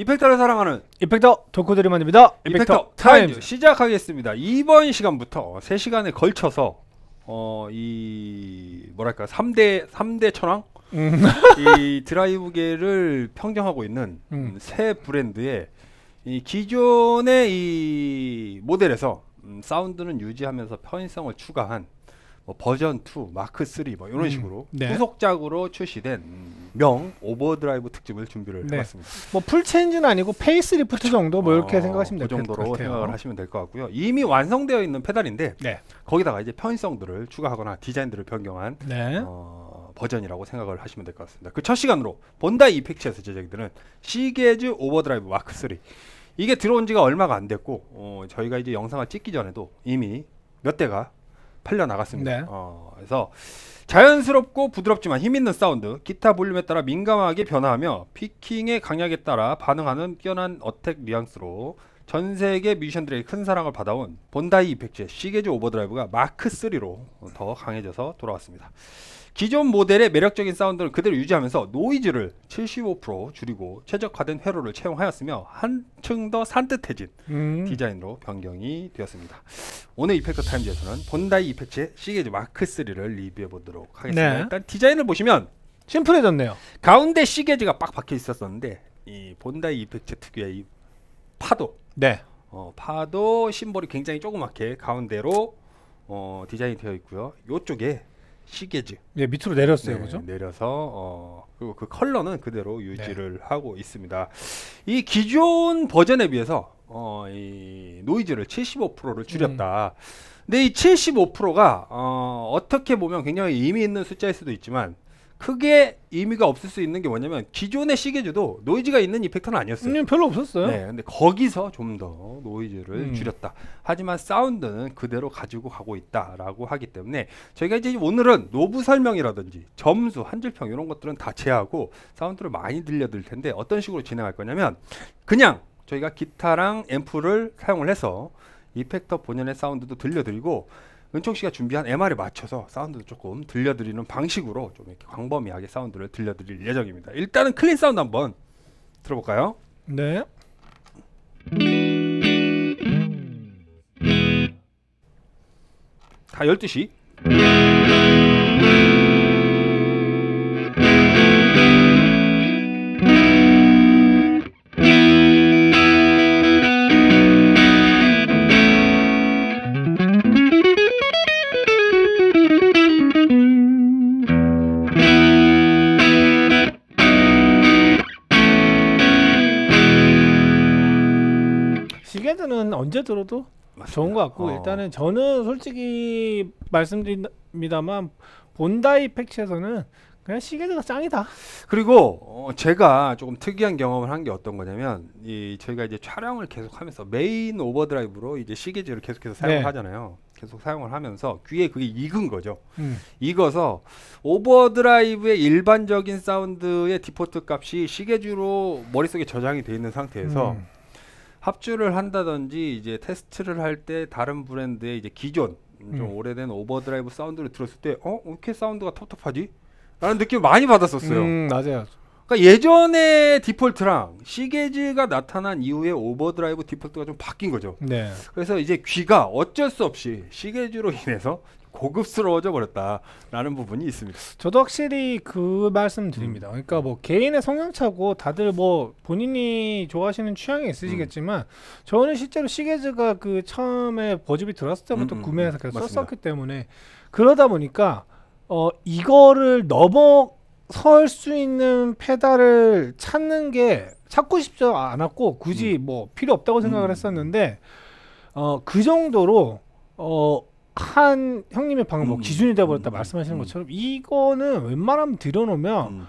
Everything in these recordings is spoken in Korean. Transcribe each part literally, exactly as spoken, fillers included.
이펙터를 사랑하는 이펙터 덕후들이만입니다. 이펙터, 이펙터 타임즈 시작하겠습니다. 이번 시간부터 세 시간에 걸쳐서 어, 이 뭐랄까 삼 대 삼 대 천왕 음. 이 드라이브계를 평정하고 있는 음. 새 브랜드의 이 기존의 이 모델에서 음, 사운드는 유지하면서 편의성을 추가한 뭐 버전 투, 마크 쓰리 뭐 이런 음, 식으로 네. 후속작으로 출시된 명 오버드라이브 특집을 준비를 네. 해봤습니다. 뭐 풀체인지는 아니고 페이스리프트 정도 뭐 이렇게 어, 생각하시면 될 그 것 정도로 같아요. 생각을 하시면 될 것 같고요. 이미 완성되어 있는 페달인데 네. 거기다가 이제 편의성들을 추가하거나 디자인들을 변경한 네. 어, 버전이라고 생각을 하시면 될 것 같습니다. 그 첫 시간으로 본다이 이펙츠에서 제작되는 시게즈 오버드라이브 마크 쓰리 이게 들어온 지가 얼마가 안 됐고 어, 저희가 이제 영상을 찍기 전에도 이미 몇 대가 팔려 나갔습니다. 네. 어, 그래서 자연스럽고 부드럽지만 힘있는 사운드, 기타 볼륨에 따라 민감하게 변화하며 피킹의 강약에 따라 반응하는 뛰어난 어택 뉘앙스로 전 세계 뮤지션들에게 큰 사랑을 받아온 본다이 이펙츠의 시게즈 오버드라이브가 마크 쓰리로 더 강해져서 돌아왔습니다. 기존 모델의 매력적인 사운드를 그대로 유지하면서 노이즈를 칠십오 퍼센트 줄이고 최적화된 회로를 채용하였으며 한층 더 산뜻해진 음. 디자인으로 변경이 되었습니다. 오늘 이펙터 타임즈에서는 본다이 이펙츠의 시게즈 마크 쓰리를 리뷰해 보도록 하겠습니다. 네. 일단 디자인을 보시면 심플해졌네요. 가운데 시게즈가 빡 박혀 있었었는데 이 본다이 이펙츠 특유의 이 파도 네. 어, 파도 심볼이 굉장히 조그맣게 가운데로 어, 디자인이 되어 있고요. 이쪽에 시게즈 예, 밑으로 내렸어요, 네, 그죠? 내려서 어, 그리고 그 컬러는 그대로 유지를 네. 하고 있습니다. 이 기존 버전에 비해서 어, 이 노이즈를 칠십오 퍼센트를 줄였다. 음. 근데 이 칠십오 퍼센트가 어, 어떻게 보면 굉장히 의미 있는 숫자일 수도 있지만 크게 의미가 없을 수 있는 게 뭐냐면 기존의 시게즈도 노이즈가 있는 이펙터는 아니었어요. 음, 별로 없었어요. 네, 근데 거기서 좀 더 노이즈를 음. 줄였다. 하지만 사운드는 그대로 가지고 가고 있다라고 하기 때문에 저희가 이제 오늘은 노브 설명이라든지 점수, 한 줄평 이런 것들은 다 제하고 사운드를 많이 들려드릴 텐데 어떤 식으로 진행할 거냐면 그냥 저희가 기타랑 앰프를 사용을 해서 이펙터 본연의 사운드도 들려드리고 은총 씨가 준비한 엠알에 맞춰서 사운드도 조금 들려드리는 방식으로 좀 이렇게 광범위하게 사운드를 들려드릴 예정입니다. 일단은 클린 사운드 한번 들어볼까요? 네. 다 열두 시. 시게즈는 언제 들어도 맞습니다. 좋은 것 같고 어. 일단은 저는 솔직히 말씀드립니다만 본다이 이펙츠에서는 그냥 시게즈가 짱이다. 그리고 어 제가 조금 특이한 경험을 한 게 어떤 거냐면 이 저희가 이제 촬영을 계속하면서 메인 오버드라이브로 이제 시게즈를 계속해서 사용을 네. 하잖아요. 계속 사용을 하면서 귀에 그게 익은 거죠. 음. 익어서 오버드라이브의 일반적인 사운드의 디폴트 값이 시게즈로 머릿속에 저장이 돼 있는 상태에서 음. 합주를 한다든지 이제 테스트를 할 때 다른 브랜드의 이제 기존 좀 음. 오래된 오버드라이브 사운드를 들었을 때 어? 왜 이렇게 사운드가 텁텁하지? 라는 느낌을 많이 받았었어요. 음, 맞아요. 그러니까 예전의 디폴트랑 시게즈가 나타난 이후에 오버드라이브 디폴트가 좀 바뀐 거죠. 네. 그래서 이제 귀가 어쩔 수 없이 시게즈로 인해서 고급스러워져 버렸다라는 부분이 있습니다. 저도 확실히 그 말씀 드립니다. 그러니까 뭐 개인의 성향차고 다들 뭐 본인이 좋아하시는 취향이 있으시겠지만 음. 저는 실제로 시게즈가 그 처음에 버즈비 들어왔을 때부터 음, 구매해서 계속 맞습니다. 썼었기 때문에 그러다 보니까 어 이거를 넘어설 수 있는 페달을 찾는 게 찾고 싶지 않았고 굳이 음. 뭐 필요 없다고 생각을 음. 했었는데 어 그 정도로 어 한 형님의 방금 뭐 음, 기준이 돼버렸다 음, 말씀하시는 음, 것처럼 이거는 웬만하면 들여놓으면 음.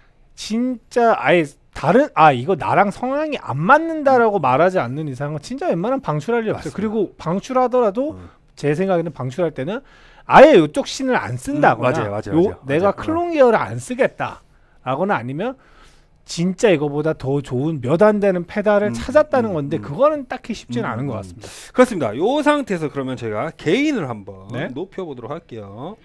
진짜 아예 다른 아 이거 나랑 성향이 안 맞는다라고 음. 말하지 않는 이상은 진짜 웬만하면 방출할 일 없어요. 그리고 방출하더라도 음. 제 생각에는 방출할 때는 아예 이쪽 씬을 안 쓴다거나 음, 맞아요, 맞아요, 요, 맞아요. 내가 맞아요. 클론 계열을 안 쓰겠다 라거나 아니면 진짜 이거보다 더 좋은 몇 안 되는 페달을 음, 찾았다는 음, 건데 음. 그거는 딱히 쉽지는 음, 않은 것 같습니다. 그렇습니다. 요 상태에서 그러면 제가 게인을 한번 네? 높여보도록 할게요.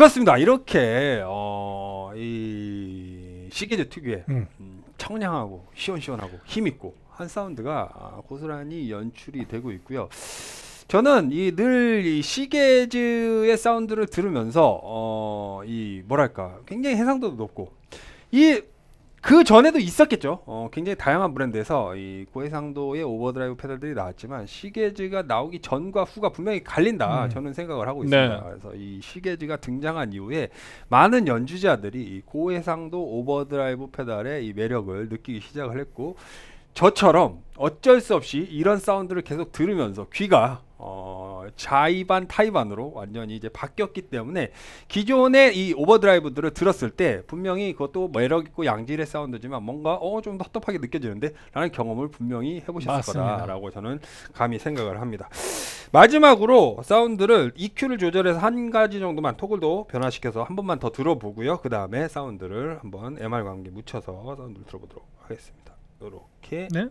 그렇습니다. 이렇게 어, 이 시계즈 특유의 음. 음, 청량하고 시원시원하고 힘있고 한 사운드가 아, 고스란히 연출이 되고 있고요. 저는 이 늘 이 시계즈의 사운드를 들으면서 어, 이 뭐랄까 굉장히 해상도도 높고 이 그 전에도 있었겠죠. 어, 굉장히 다양한 브랜드에서 이 고해상도의 오버드라이브 페달들이 나왔지만 시계즈가 나오기 전과 후가 분명히 갈린다. 음. 저는 생각을 하고 있습니다. 네. 그래서 이 시계즈가 등장한 이후에 많은 연주자들이 이 고해상도 오버드라이브 페달의 이 매력을 느끼기 시작을 했고 저처럼 어쩔 수 없이 이런 사운드를 계속 들으면서 귀가 어, 좌이반 타이반으로 완전히 이제 바뀌었기 때문에 기존의 이 오버드라이브들을 들었을 때 분명히 그것도 매력 있고 양질의 사운드지만 뭔가 어, 좀 텁텁하게 느껴지는데 라는 경험을 분명히 해보셨을 맞습니다. 거다라고 저는 감히 생각을 합니다. 마지막으로 사운드를 이큐를 조절해서 한 가지 정도만 토글도 변화시켜서 한 번만 더 들어보고요. 그 다음에 사운드를 한번 엠알 관계 묻혀서 사운드를 들어보도록 하겠습니다. 이렇게 네.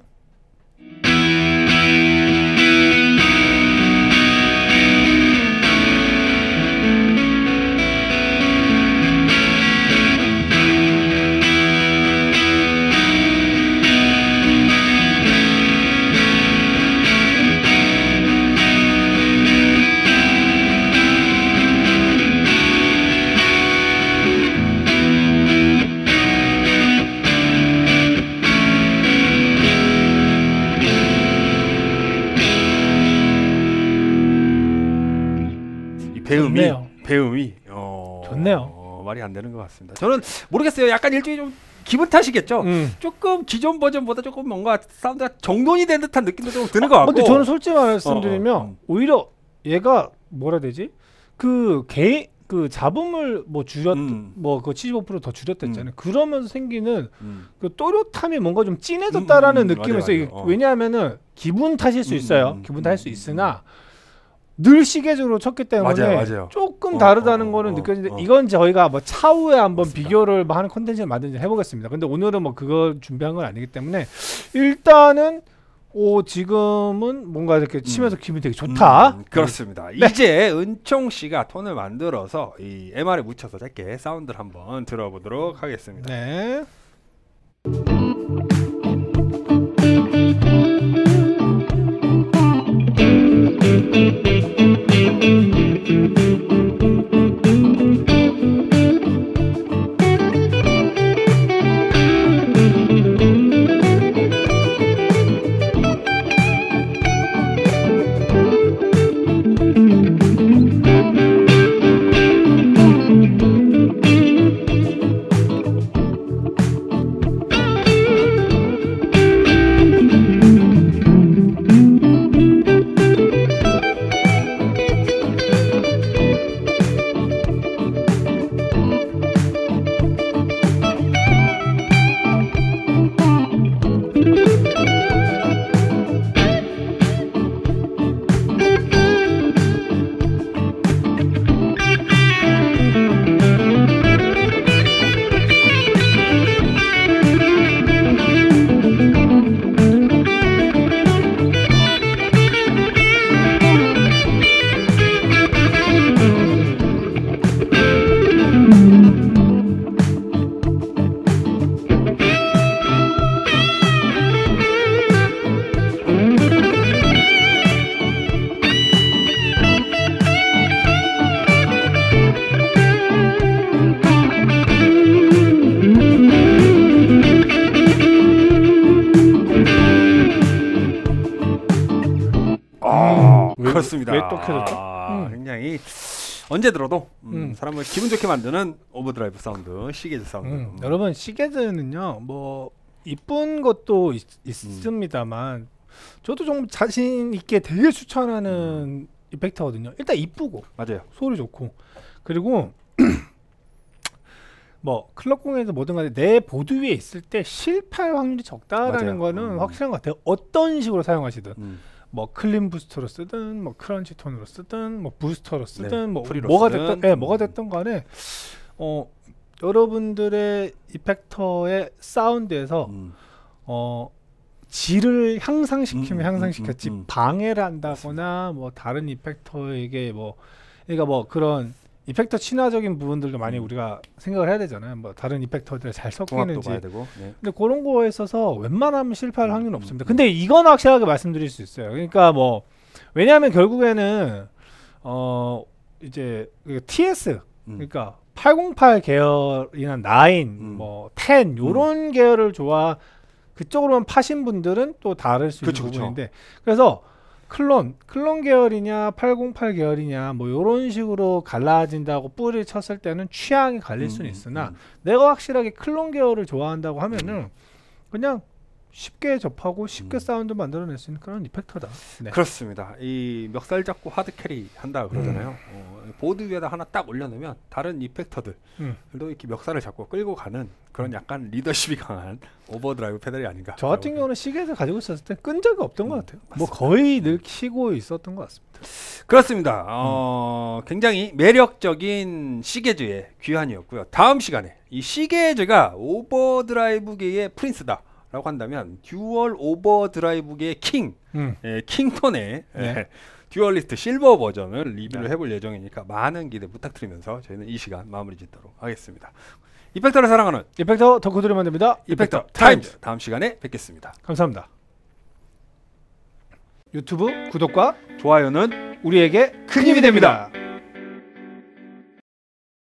배음이 좋네요. 배음이 어, 좋네요. 어, 말이 안 되는 것 같습니다. 저는 모르겠어요. 약간 일종의 좀 기분 탓이겠죠. 음. 조금 기존 버전보다 조금 뭔가 사운드가 정돈이 된 듯한 느낌도 좀 드는 것 같고. 근데 저는 솔직히 말씀드리면 어, 어, 음. 오히려 얘가 뭐라 해야 되지? 그 개인 그 잡음을 뭐 줄였 음. 뭐그 칠십오 퍼센트 더 줄였다 했잖아요. 그러면서 생기는 음. 그 또렷함이 뭔가 좀 진해졌다라는 음, 음, 음, 느낌이 맞아요, 있어요. 맞아요. 어. 왜냐하면은 기분 탓일 수 음, 있어요. 음, 기분 음, 탓일 수 음, 있으나 늘 시계적으로 쳤기 때문에 맞아요, 맞아요. 조금 어, 다르다는 어, 거는 어, 느껴지는데 어. 이건 저희가 뭐 차후에 한번 맞습니다. 비교를 뭐 하는 컨텐츠를 만든지 해보겠습니다. 근데 오늘은 뭐 그거 준비한 건 아니기 때문에 일단은 오 지금은 뭔가 이렇게 치면서 기분이 되게 좋다. 음, 그렇습니다. 네. 이제 은총 씨가 톤을 만들어서 이 엠알에 묻혀서 짧게 사운드를 한번 들어보도록 하겠습니다. 네. 아, 왜- 그렇습니다. 왜또 켜졌죠? 아, 음. 굉장히 언제 들어도 음, 음. 사람을 기분 좋게 만드는 오버드라이브 사운드, 시계즈 사운드. 음, 음. 여러분 시계즈는요 뭐 이쁜 것도 있, 있습니다만 저도 좀 자신 있게 되게 추천하는 이펙터거든요. 일단 이쁘고 맞아요. 소리 좋고 그리고 뭐 클럽공에서 뭐든 간에 내 보드 위에 있을 때 실패할 확률이 적다라는 맞아요. 거는 음. 확실한 것 같아요. 어떤 식으로 사용하시든 음. 뭐 클린 부스터로 쓰든 뭐 크런치 톤으로 쓰든 뭐 부스터로 쓰든 네, 뭐 프리로 뭐가 쓰든. 됐든 예, 뭐가 됐든 간에 어 여러분들의 이펙터의 사운드에서 음. 어 질을 향상시키면 음, 향상시켰지 음, 음, 음. 방해를 한다거나 뭐 다른 이펙터에게 뭐 그러니까 뭐 그런 이펙터 친화적인 부분들도 많이 음. 우리가 생각을 해야 되잖아요. 뭐 다른 이펙터들 잘 궁합도 섞이는지. 봐야 되고. 네. 근데 그런 거에 있어서 웬만하면 실패할 음, 확률은 음, 없습니다. 음. 근데 이건 확실하게 말씀드릴 수 있어요. 그러니까 뭐 왜냐하면 결국에는 어 이제 그 티에스 음. 그러니까 팔공팔 계열이나 나인, 음. 뭐 텐 요런 계열을 좋아 그쪽으로만 파신 분들은 또 다를 수 그쵸, 있는 그쵸. 부분인데 그래서 클론, 클론 계열이냐 팔공팔 계열이냐 뭐 요런 식으로 갈라진다고 뿌리를 쳤을 때는 취향이 갈릴 수는 음, 있으나 음. 내가 확실하게 클론 계열을 좋아한다고 하면은 그냥 쉽게 접하고 쉽게 음. 사운드 만들어낼 수 있는 그런 이펙터다. 네. 그렇습니다. 이 멱살 잡고 하드 캐리 한다 그러잖아요. 어, 보드 위에다 하나 딱 올려놓으면 다른 이펙터들도 음. 이렇게 멱살을 잡고 끌고 가는 그런 약간 리더십이 강한 오버드라이브 페달이 아닌가. 저 같은 경우는 시계에서 가지고 있었을 때 끈 적이 없던 것 음, 같아요. 뭐 거의 늘 키고 있었던 것 같습니다. 그렇습니다. 어, 굉장히 매력적인 시계즈의 귀환이었고요. 다음 시간에 이 시계즈가 오버드라이브계의 프린스다라고 한다면 듀얼 오버드라이브계의 킹, 음. 예, 킹톤의 네. 예, 듀얼리스트 실버 버전을 리뷰를 네. 해볼 예정이니까 많은 기대 부탁드리면서 저희는 이 시간 마무리 짓도록 하겠습니다. 이펙터를 사랑하는 이펙터 덕후들이 만듭니다. 이펙터 타임즈 다음 시간에 뵙겠습니다. 감사합니다. 유튜브 구독과 좋아요는 우리에게 큰 힘이 됩니다.